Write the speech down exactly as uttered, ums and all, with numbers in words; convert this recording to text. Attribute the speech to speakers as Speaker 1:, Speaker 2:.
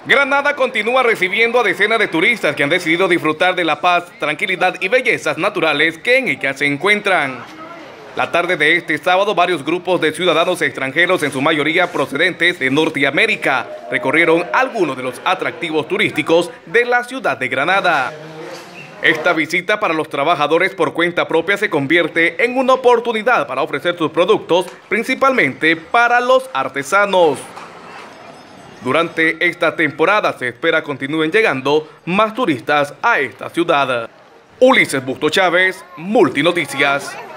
Speaker 1: Granada continúa recibiendo a decenas de turistas que han decidido disfrutar de la paz, tranquilidad y bellezas naturales que en ella se encuentran. La tarde de este sábado, varios grupos de ciudadanos extranjeros, en su mayoría procedentes de Norteamérica, recorrieron algunos de los atractivos turísticos de la ciudad de Granada. Esta visita para los trabajadores por cuenta propia se convierte en una oportunidad para ofrecer sus productos, principalmente para los artesanos. Durante esta temporada se espera continúen llegando más turistas a esta ciudad. Ulises Busto Chávez, Multinoticias.